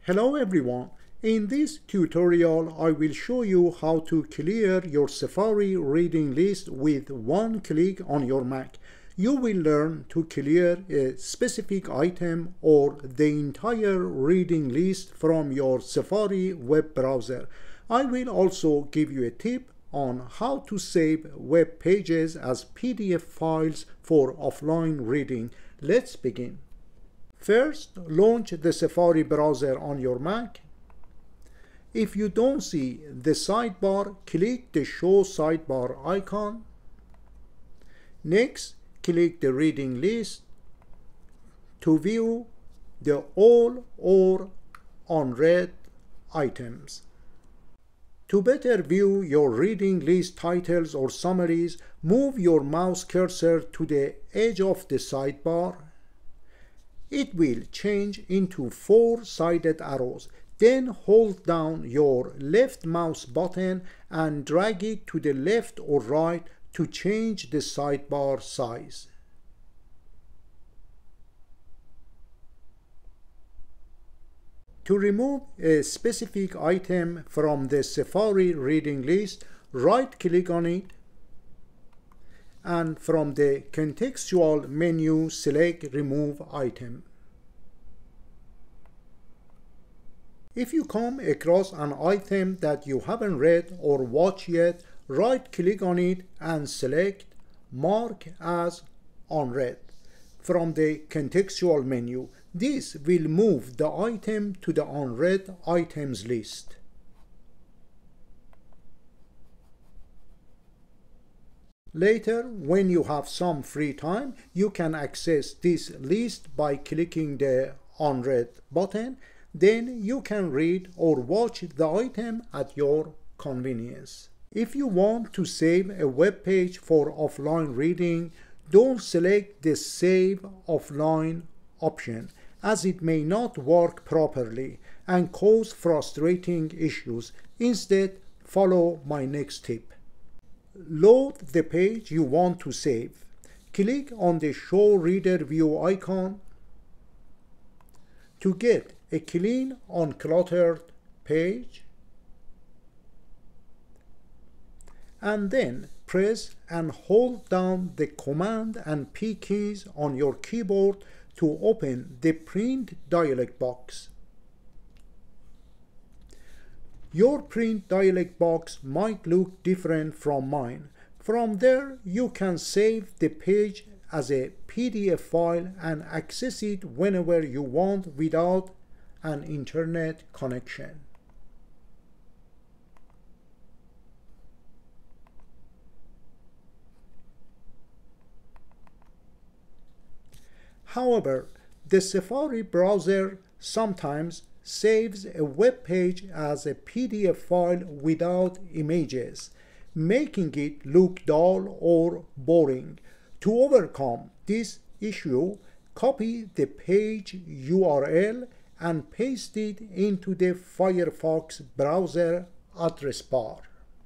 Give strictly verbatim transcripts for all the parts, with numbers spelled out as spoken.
Hello everyone. In this tutorial I will show you how to clear your Safari reading list with one click on your Mac. You will learn to clear a specific item or the entire reading list from your Safari web browser. I will also give you a tip on how to save web pages as P D F files for offline reading. Let's begin. First, launch the Safari browser on your Mac. If you don't see the sidebar, click the Show Sidebar icon. Next, click the reading list to view the all or unread items. To better view your reading list titles or summaries, move your mouse cursor to the edge of the sidebar. It will change into four-sided arrows. Then hold down your left mouse button and drag it to the left or right to change the sidebar size. To remove a specific item from the Safari reading list, right-click on it and from the contextual menu select Remove Item. If you come across an item that you haven't read or watched yet, right-click on it and select Mark as Unread from the contextual menu. This will move the item to the unread items list. Later, when you have some free time, you can access this list by clicking the Unread button. Then you can read or watch the item at your convenience. If you want to save a web page for offline reading, don't select the Save Offline option, as it may not work properly and cause frustrating issues. Instead, follow my next tip. Load the page you want to save. Click on the Show Reader View icon to get a clean, uncluttered page, and then press and hold down the Command and P keys on your keyboard to open the Print dialog box. Your print dialog box might look different from mine. From there, you can save the page as a P D F file and access it whenever you want without an internet connection. However, the Safari browser sometimes saves a web page as a P D F file without images, making it look dull or boring. To overcome this issue, copy the page U R L and paste it into the Firefox browser address bar.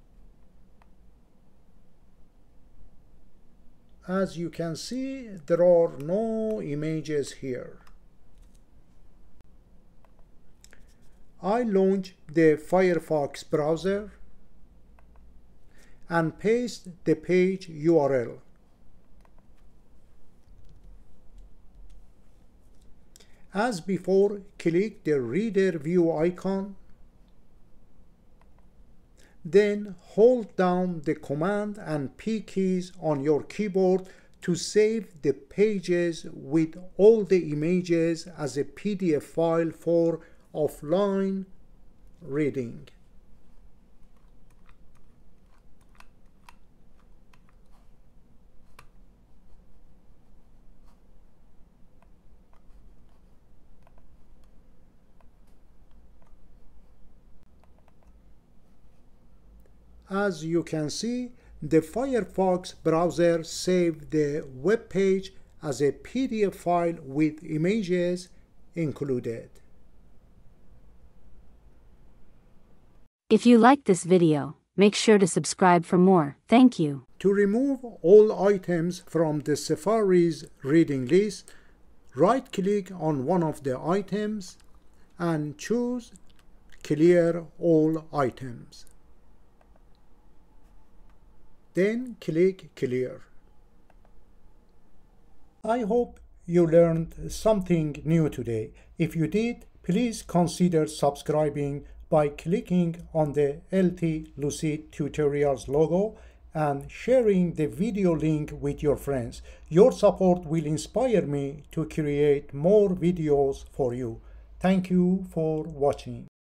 As you can see, there are no images here. I launch the Firefox browser and paste the page U R L. As before, click the Reader View icon. Then hold down the Command and P keys on your keyboard to save the pages with all the images as a P D F file for offline reading. As you can see, the Firefox browser saved the web page as a P D F file with images included. If you like this video, make sure to subscribe for more. Thank you. To remove all items from the Safari's reading list, right-click on one of the items and choose Clear All Items. Then click Clear. I hope you learned something new today. If you did, please consider subscribing by clicking on the L T Lucid Tutorials logo and sharing the video link with your friends. Your support will inspire me to create more videos for you. Thank you for watching.